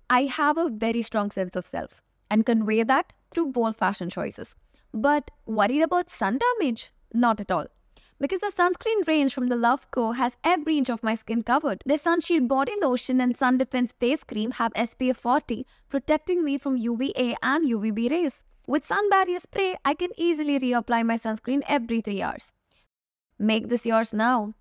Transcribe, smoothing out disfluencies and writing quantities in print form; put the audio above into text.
I have a very strong sense of self and convey that through bold fashion choices. But worried about sun damage? Not at all. Because the sunscreen range from the Loveco has every inch of my skin covered. Their Sunshield Body Lotion and Sun Defense Face Cream have SPF 40, protecting me from UVA and UVB rays. With Sun Barrier Spray, I can easily reapply my sunscreen every 3 hours. Make this yours now.